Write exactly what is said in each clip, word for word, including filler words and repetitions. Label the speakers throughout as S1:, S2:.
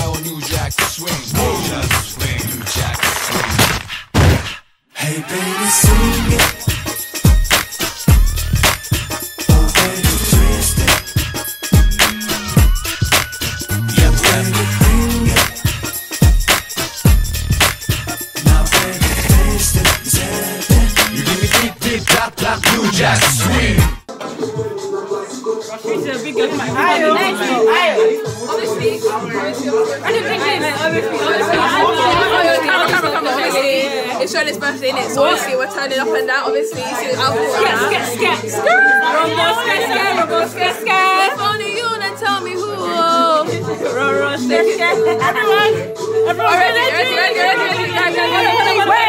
S1: style, new jack swing. New jack swing, new jack swing. Hey baby, swing it. Oh baby, twist it. Yeah, baby, bring it. Now baby, taste it, taste it. You give me deep, deep, tap, tap, new jack swing.
S2: She's a big girl. Ayo, ayo. Obviously, I didn't think it. Obviously, obviously, it's Shelley's birthday, innit? So obviously, we're turning up and down. Obviously, so alcohol. Scat, scat, scat, scat. Rumble, scat, scat, rumble, scat, scat. If only you would tell me who. Roro, scat, scat. Everyone, everyone, ready, ready, ready, ready, ready. Wait,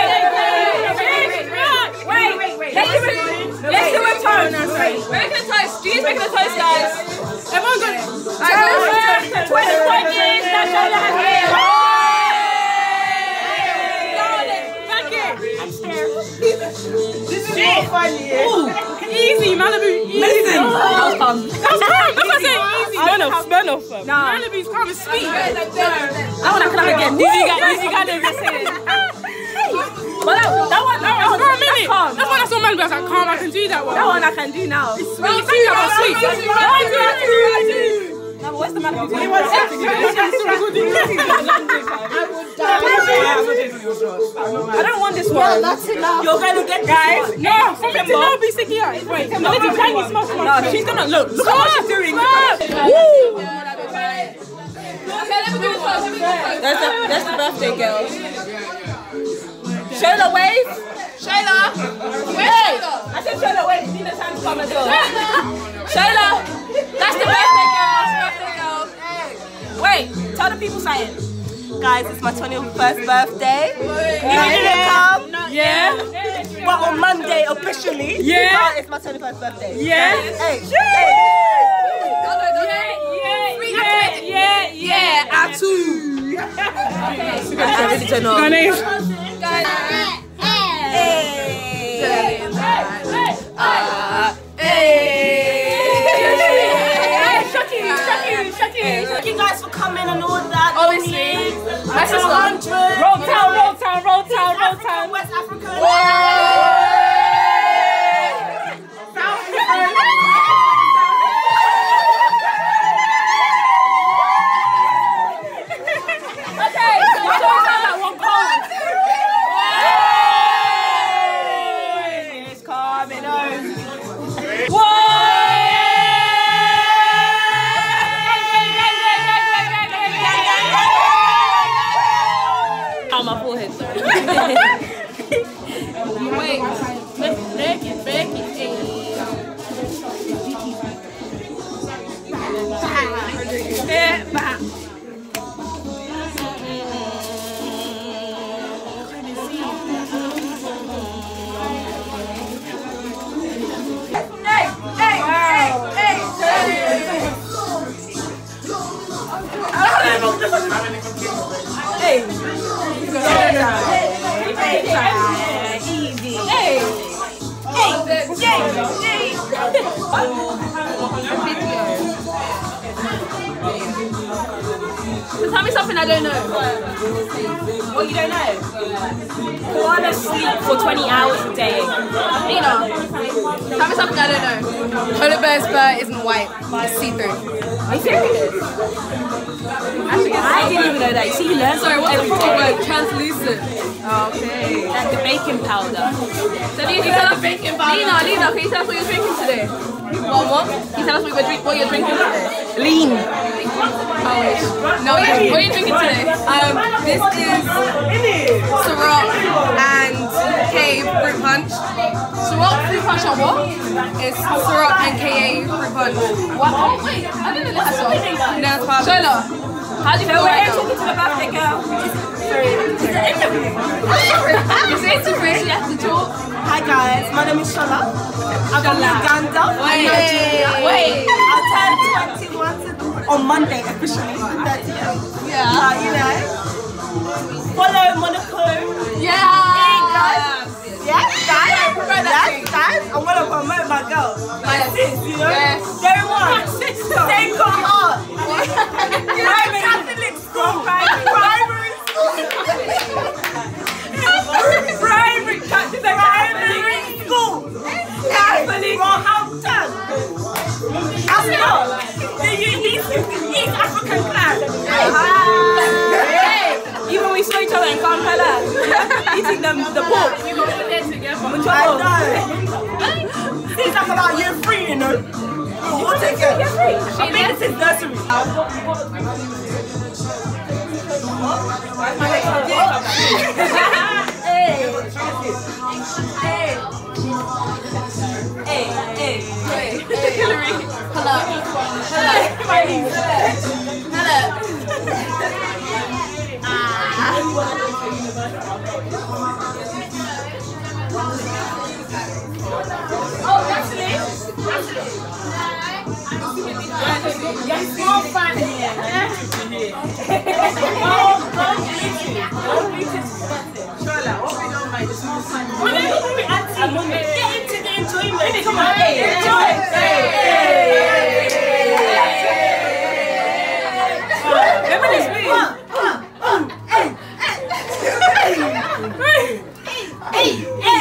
S2: wait, wait, wait. Let's do it. Let's do a toast. Make a toast. Jeez, make a toast, guys. Everyone go. Alright, go. twenty-one years. Natasha has been. Thank you. I'm scared. This is more funny. Easy, Malibu. Easy. Listen. That was calm. That was calm. That's what I said. Easy. Burn off. Burn off. Nah. Malibu's calm and sweet. I want to clap again. Easy guy. Easy guy. Never say it. But that, that one, that one, for a minute. That's when I saw Malibu, I was like, calm, I can do that one. That one I can do now. It's sweet. You think about sweet. Why do I do I do? No, but what's the Malibu doing? It was actually I don't want this one. No, that's enough. You're going to get guys. No, from it to now be sticky out. Wait, no, let me try you smoke one. No, she's going to look. Look at what she's doing. Woo! Okay, let me do it first. That's the, that's the birthday girl. Shola, wave! Shola! Where's Shola? I said Shola, wave. You need the time to come as well. Shola! That's the birthday girl! That's the birthday girl! Wait, tell the people something. Guys, it's my twenty-first birthday. You didn't come? Yeah. But on Monday, officially, yeah. But it's my twenty-first birthday. Yeah. Hey, hey. Yeah, yeah, yeah, yeah. Atu. Okay. So guys, turn on. Guys. Hey. Ah. Hey. Shocking, shocking, shocking. Thank you guys for coming and all that. Obviously. That's a hundred. Roll town, roll town, roll town, roll town. West Africa. My forehead. Wait, let's break it, break it. Hey, hey, hey, hey, hey. Easy. Hey. Hey. Hey. So tell me something I don't know. What you don't know? Paola sleep for twenty hours a day. Lena, tell me something I don't know. Polar bear's fur isn't white. It's see-through. Are you serious? Actually, I didn't even know that. You see, you learn. Sorry, what's the proper word? Translucent. Okay. Like the baking powder. So Lena, you tell us baking powder. Lena, Lena, can you tell us what you're drinking today? What? What? Can you tell us what you're, drink, what you're drinking today? Lean. Oh, no, what are you drinking today? Um, this is Ciroc and K fruit punch. Ciroc fruit punch or what? It's Ciroc and K A fruit punch. What? Oh, wait, I didn't know that's all. No, it's fine. Shola, how do you feel right now? We're talking to the birthday girl. Sorry, it's an interview. It's an interview, so you have to talk. Hi guys, my name is Shola. I'm from Uganda. Wait, wait. I'll turn twenty-one on Monday officially. thirtieth. Yeah. Uh, you know. Follow Monochrome. Yeah. Hey guys. Yes, guys. Yes, guys. I want to promote my girl. My sis, you know. Yes. Very much. Stay got heart. Private Catholic school.
S3: eating them, the pork.
S2: You got put them together.
S3: I know. Seems like about year three, you know. We'll take it. Year three. I've been since nursery. Hey. Hey. Hey. Hey. Hey. Hillary.
S2: Hello. Hello. Hello.
S3: Oh, that's it. That's it. Yes, more fun here. Oh, don't bleach it. Don't bleach it. Shola, what we don't mind, it's more fun. Well, then we'll be auntie. Get into the enjoyment. Come on, hey, enjoy. Hey, remember this please? Hey, hey, hey,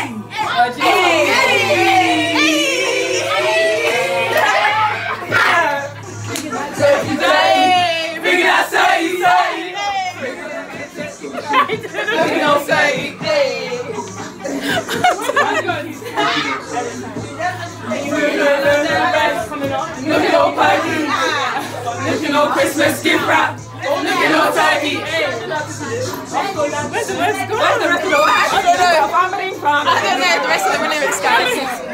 S1: Look at old party. Look at old Christmas gift wrap. Look at old turkey.
S3: Where's the rest of the
S2: I don't know. I don't know the rest of the lyrics, guys.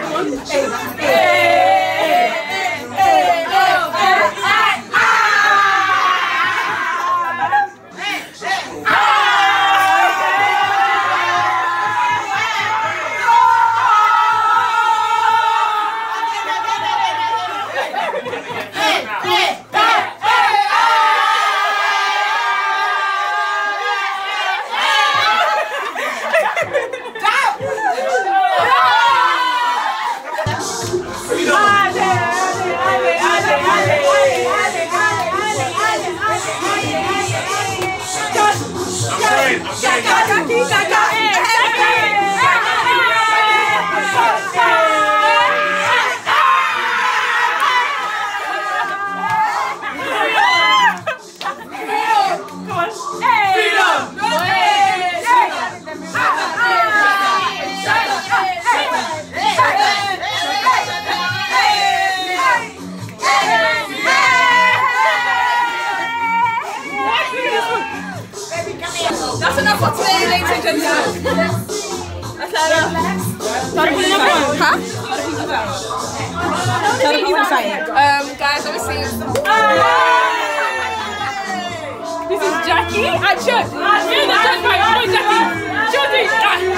S2: That's enough for today, ladies and gentlemen. That's enough. Huh? Um, guys, obviously. This is Jtackkie. I should. Yeah, that's just my own Jtackkie. Should it?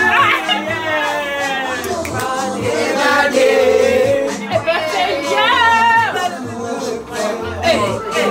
S2: Hey, hey.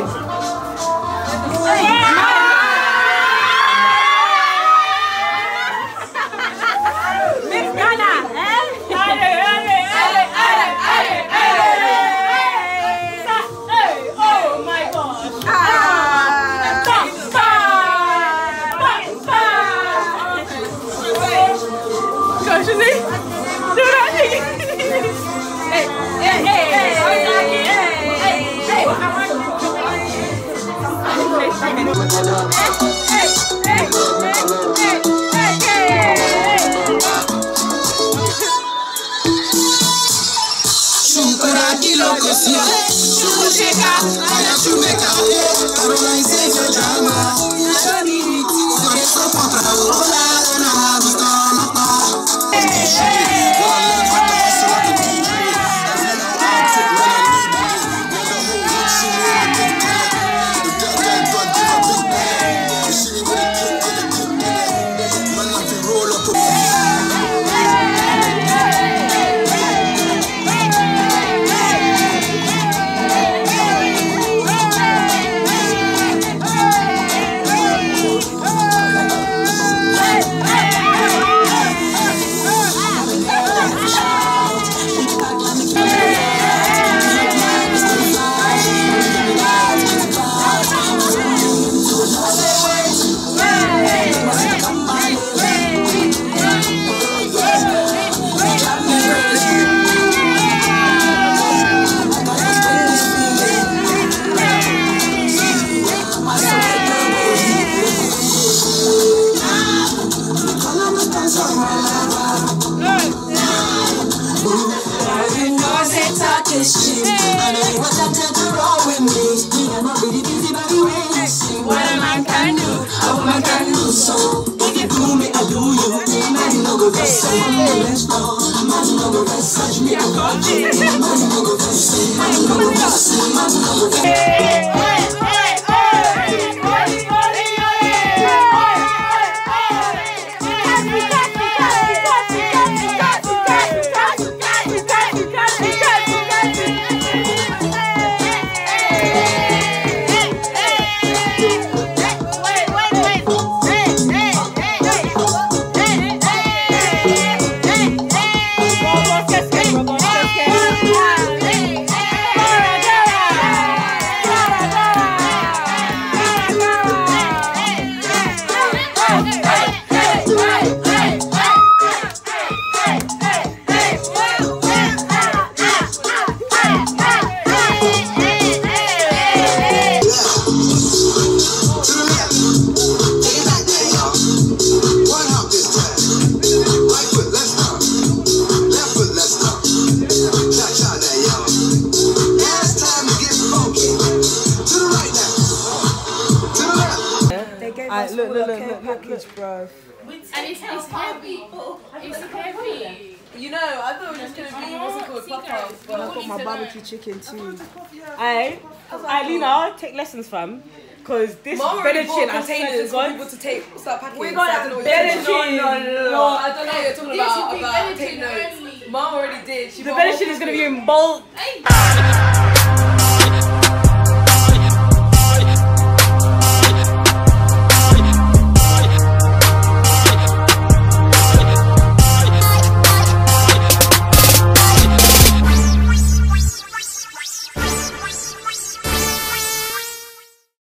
S3: gave
S4: Alright,
S3: us
S4: look,
S3: all
S4: look,
S3: a
S4: look,
S3: care
S4: look, look,
S3: package, bro.
S2: And it's, it's heavy. It's heavy.
S5: You know, I thought it was just going to be, what's it called, pop-up.
S3: And I've got my barbecue chicken too.
S4: Aye. Aye, Lena, take lessons, fam. Because this better chin and containers
S5: for people to take, start packing.
S4: We got a better chin.
S5: No, no, no. I don't know what you're talking about, about take notes. Mom already did. She
S4: The better chin is going to be in bulk.